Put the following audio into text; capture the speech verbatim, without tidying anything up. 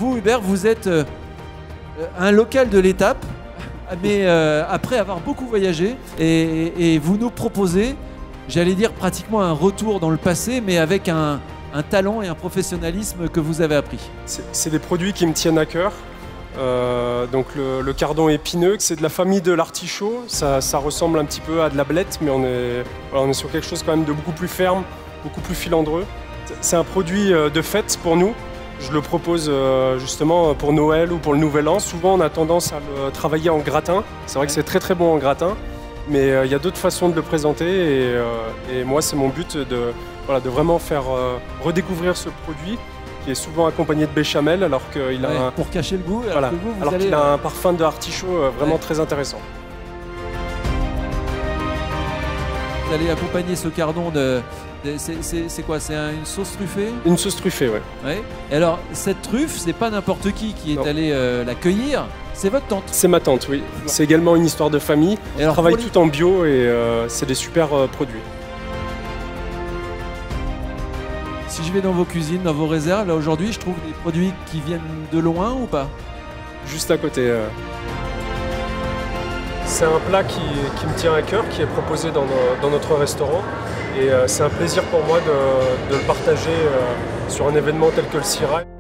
vous, Hubert, vous êtes euh, un local de l'étape, mais euh, après avoir beaucoup voyagé, et, et vous nous proposez, j'allais dire pratiquement un retour dans le passé, mais avec un, un talent et un professionnalisme que vous avez appris. C'est des produits qui me tiennent à cœur. Euh, donc le, le cardon épineux, c'est de la famille de l'artichaut. Ça, ça ressemble un petit peu à de la blette, mais on est, voilà, on est sur quelque chose quand même de beaucoup plus ferme, beaucoup plus filandreux. C'est un produit de fête pour nous. Je le propose justement pour Noël ou pour le Nouvel An. Souvent, on a tendance à le travailler en gratin. C'est vrai que c'est très très bon en gratin, mais il y a d'autres façons de le présenter. Et, et moi, c'est mon but de, voilà, de vraiment faire redécouvrir ce produit qui est souvent accompagné de béchamel, alors qu'il a ouais, un... pour cacher le goût. Voilà, alors que vous, vous alors allez... qu'il a un parfum de artichaut vraiment ouais. très intéressant. Vous allez accompagner ce cardon de... de c'est quoi? C'est un, une sauce truffée? Une sauce truffée, ouais. Ouais. Et alors, cette truffe, c'est pas n'importe qui qui est non. allé euh, la cueillir, c'est votre tante? C'est ma tante, oui. C'est également une histoire de famille. Et alors, on travaille les... tout en bio et euh, c'est des super euh, produits. Si je vais dans vos cuisines, dans vos réserves, là aujourd'hui, je trouve des produits qui viennent de loin ou pas? Juste à côté. Euh... C'est un plat qui, qui me tient à cœur, qui est proposé dans, nos, dans notre restaurant. Et euh, c'est un plaisir pour moi de, de le partager euh, sur un événement tel que le Sirail.